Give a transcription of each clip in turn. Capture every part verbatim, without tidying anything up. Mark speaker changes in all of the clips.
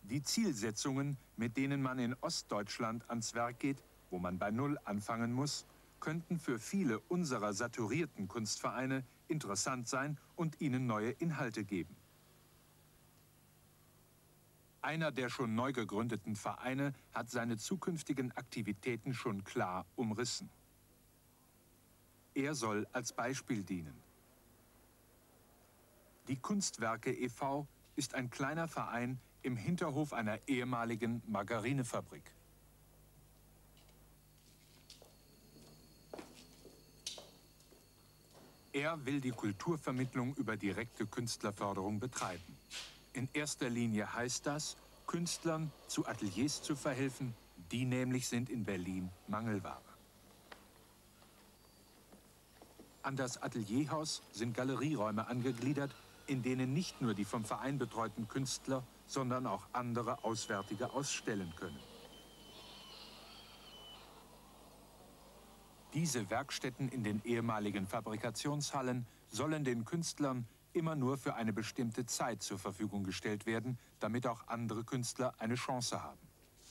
Speaker 1: Die Zielsetzungen, mit denen man in Ostdeutschland ans Werk geht, wo man bei Null anfangen muss, könnten für viele unserer saturierten Kunstvereine interessant sein und ihnen neue Inhalte geben. Einer der schon neu gegründeten Vereine hat seine zukünftigen Aktivitäten schon klar umrissen. Er soll als Beispiel dienen. Die Kunstwerke e V ist ein kleiner Verein im Hinterhof einer ehemaligen Margarinefabrik. Er will die Kulturvermittlung über direkte Künstlerförderung betreiben. In erster Linie heißt das, Künstlern zu Ateliers zu verhelfen, die nämlich sind in Berlin Mangelware. An das Atelierhaus sind Galerieräume angegliedert, in denen nicht nur die vom Verein betreuten Künstler, sondern auch andere Auswärtige ausstellen können. Diese Werkstätten in den ehemaligen Fabrikationshallen sollen den Künstlern immer nur für eine bestimmte Zeit zur Verfügung gestellt werden, damit auch andere Künstler eine Chance haben.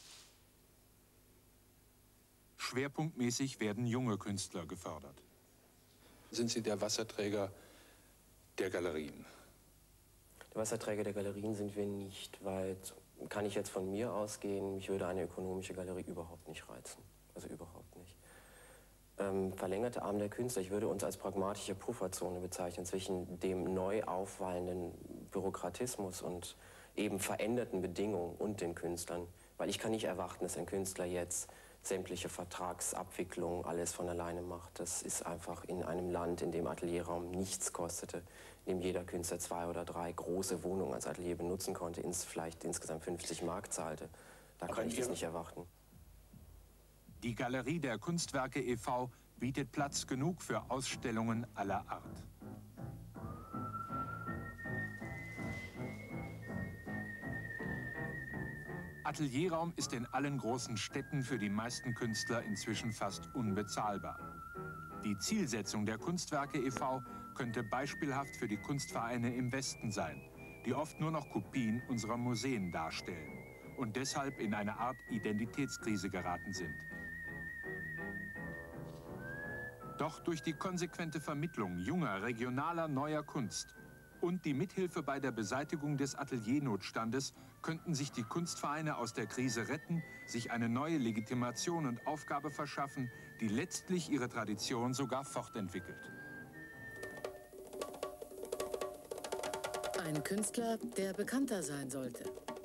Speaker 1: Schwerpunktmäßig werden junge Künstler gefördert.
Speaker 2: Sind Sie der Wasserträger der Galerien?
Speaker 3: Der Wasserträger der Galerien sind wir nicht, weil, kann ich jetzt von mir ausgehen, mich würde eine ökonomische Galerie überhaupt nicht reizen. Also überhaupt nicht. Ähm, verlängerte Arm der Künstler, ich würde uns als pragmatische Pufferzone bezeichnen zwischen dem neu aufwallenden Bürokratismus und eben veränderten Bedingungen und den Künstlern. Weil ich kann nicht erwarten, dass ein Künstler jetzt sämtliche Vertragsabwicklungen alles von alleine macht. Das ist einfach in einem Land, in dem Atelierraum nichts kostete, in dem jeder Künstler zwei oder drei große Wohnungen als Atelier benutzen konnte, ins, vielleicht insgesamt fünfzig Mark zahlte. Da kann ich das nicht erwarten.
Speaker 1: Die Galerie der Kunstwerke e V bietet Platz genug für Ausstellungen aller Art. Atelierraum ist in allen großen Städten für die meisten Künstler inzwischen fast unbezahlbar. Die Zielsetzung der Kunstwerke e V könnte beispielhaft für die Kunstvereine im Westen sein, die oft nur noch Kopien unserer Museen darstellen und deshalb in eine Art Identitätskrise geraten sind. Doch durch die konsequente Vermittlung junger, regionaler, neuer Kunst und die Mithilfe bei der Beseitigung des Ateliernotstandes könnten sich die Kunstvereine aus der Krise retten, sich eine neue Legitimation und Aufgabe verschaffen, die letztlich ihre Tradition sogar fortentwickelt.
Speaker 4: Ein Künstler, der bekannter sein sollte.